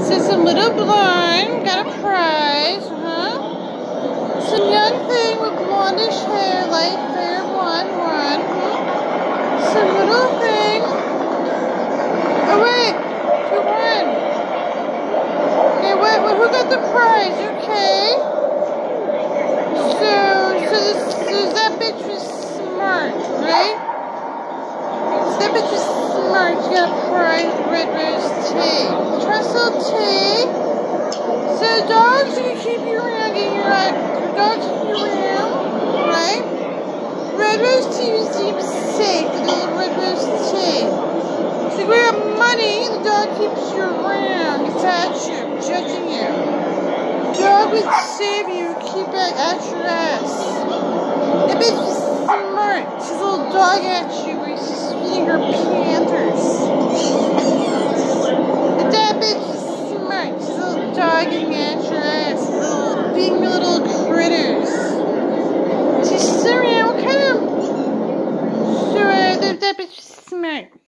So some little blonde got a prize, Some young thing with blondish hair, light fair blonde one, Some little thing. Oh wait, who won? Okay, who got the prize? Okay. So that bitch was smart, right? So that bitch was smart. She got a prize, red rose tea. Trestle tea. So dogs you can keep you around, your dogs keep you around, right? Red rose tea seems safe, the little red rose tea. So we have money, the dog keeps you around, it's at you, judging you. The dog would save you, keep it at your ass. That bitch is smart. She's a little dog at you where she's feeding her panthers. That bitch is smart. She's a little dogging at your ass. Being little critters. She's around. What kind of... Sure, that bitch is smart.